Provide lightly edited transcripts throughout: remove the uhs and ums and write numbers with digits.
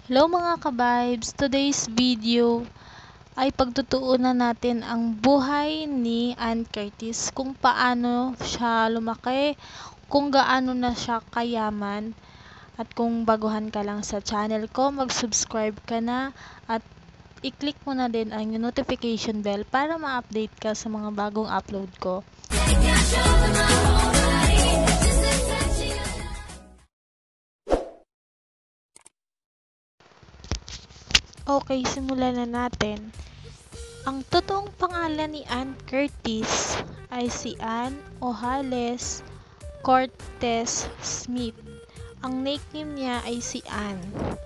Hello mga ka-vibes! Today's video ay pagtutuunan natin ang buhay ni Ann Curtis, kung paano siya lumaki, kung gaano na siya kayaman, at kung baguhan ka lang sa channel ko, mag-subscribe ka na at i-click mo na din ang notification bell para ma-update ka sa mga bagong upload ko. Okay, simulan na natin. Ang totoong pangalan ni Ann Curtis ay si Ann Ojales Cortez Smith. Ang nickname niya ay si Ann.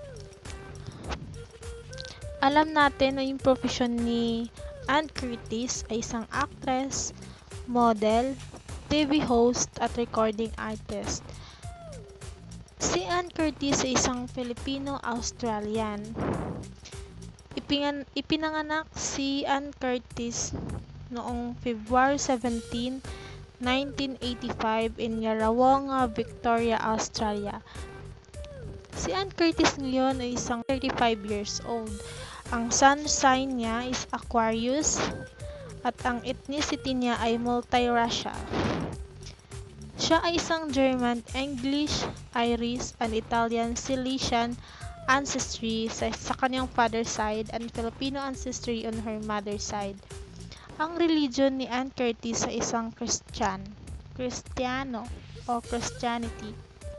Alam natin na yung profession ni Ann Curtis ay isang actress, model, TV host at recording artist. Si Ann Curtis ay isang Filipino-Australian. Ipinanganak si Ann Curtis noong February 17, 1985 in Yarrawonga, Victoria, Australia. Si Ann Curtis ngayon ay isang 35 years old. Ang sun sign niya is Aquarius at ang ethnicity niya ay multiracial. Siya ay isang German, English, Irish, and Italian Silesian ancestry sa kanyang father's side and Filipino ancestry on her mother's side. Ang religion ni Ann Curtis ay isang Kristiyano o Christianity.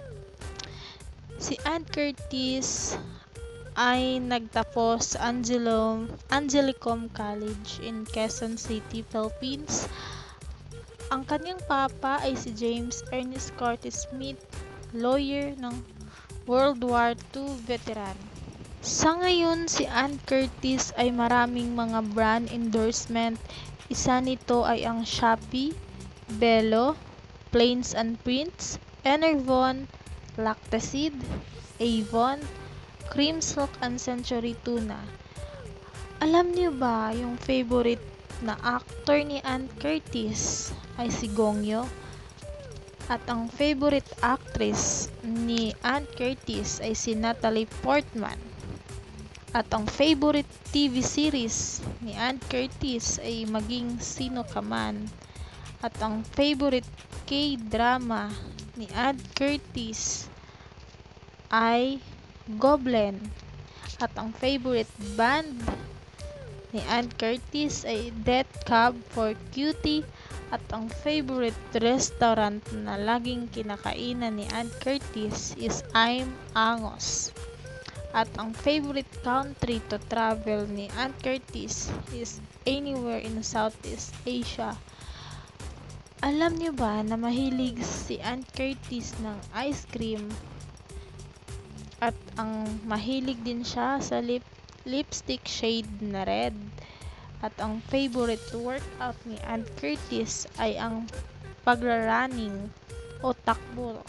Si Ann Curtis ay nagtapos sa Angelicum College in Quezon City, Philippines. Ang kanyang papa ay si James Ernest Curtis Smith, lawyer ng World War II veteran. Sa ngayon, si Ann Curtis ay maraming mga brand endorsement. Isa nito ay ang Shopee, Bello, Plains and Prints, Enervon, Lactacid, Avon, Cream Silk and Century Tuna. Alam niyo ba yung favorite na actor ni Ann Curtis ay si Gongyo? At ang favorite actress ni Ann Curtis ay si Natalie Portman. At ang favorite TV series ni Ann Curtis ay Maging Sino Ka Man. At ang favorite K-drama ni Ann Curtis ay Goblin. At ang favorite band ni Ann Curtis ay Death Cab for Cutie. At ang favorite restaurant na laging kinakainan ni Ann Curtis is I'm Angos. At ang favorite country to travel ni Ann Curtis is anywhere in Southeast Asia. Alam niyo ba na mahilig si Ann Curtis ng ice cream? At ang mahilig din siya sa lipstick shade na red. At ang favorite workout ni Ann Curtis ay ang pagra-running o takbo.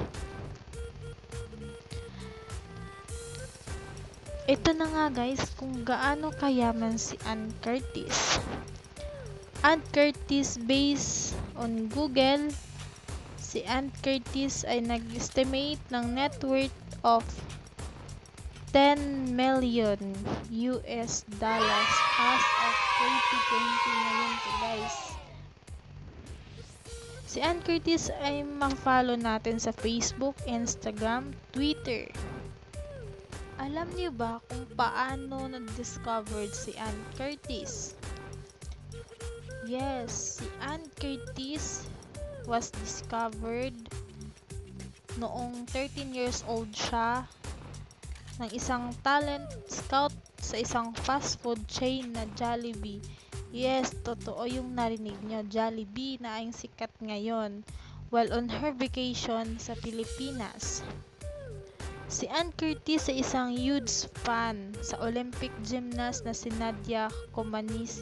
Ito na nga guys kung gaano kayaman si Ann Curtis. Ann Curtis based on Google, si Ann Curtis ay nag-estimate ng net worth of 10 million US dollars as of 2020 ngayon to guys. Si Ann Curtis ay ma-follow natin sa Facebook, Instagram, Twitter. Alam niyo ba kung paano na-discovered si Ann Curtis? Yes, si Ann Curtis was discovered noong 13 years old siya ng isang talent scout sa isang fast food chain na Jollibee. Yes, totoo yung narinig nyo, Jollibee na ang sikat ngayon while on her vacation sa Pilipinas. Si Ann Curtis ay isang huge fan sa Olympic gymnast na si Nadia Comaneci.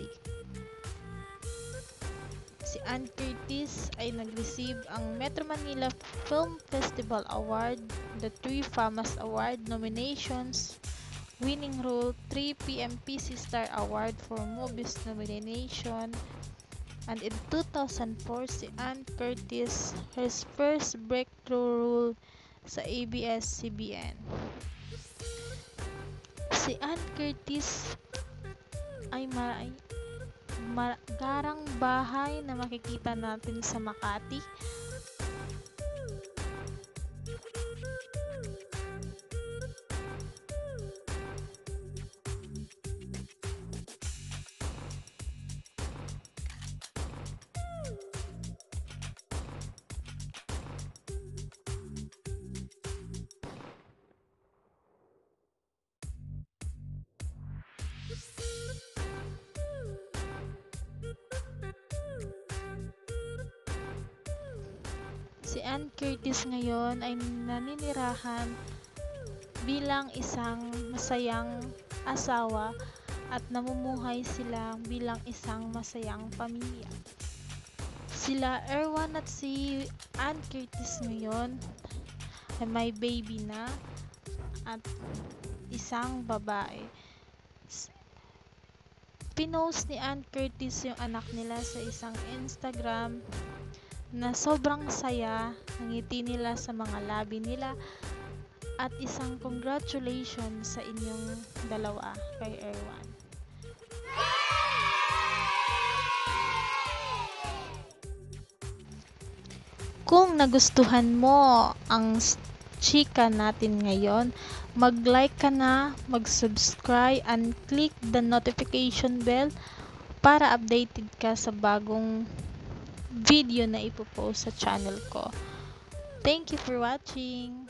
Si Ann Curtis ay nag-receive ang Metro Manila Film Festival Award, the 3 FAMAS Award nominations, winning role 3 PMPC Star Award for Movies nomination, and in 2004 si Ann Curtis her first breakthrough role sa ABS-CBN. Si Ann Curtis ay garang bahay na makikita natin sa Makati. Si Ann Curtis ngayon ay naninirahan bilang isang masayang asawa at namumuhay sila bilang isang masayang pamilya. Sila Erwan at si Ann Curtis ngayon ay may baby na at isang babae. Pinost ni Ann Curtis yung anak nila sa isang Instagram na sobrang saya, ngiti nila sa mga labi nila at isang congratulations sa inyong dalawa kay Erwan. Kung nagustuhan mo ang chika natin ngayon, mag-like ka na, mag-subscribe and click the notification bell para updated ka sa bagong video na ipopost sa channel ko. Thank you for watching!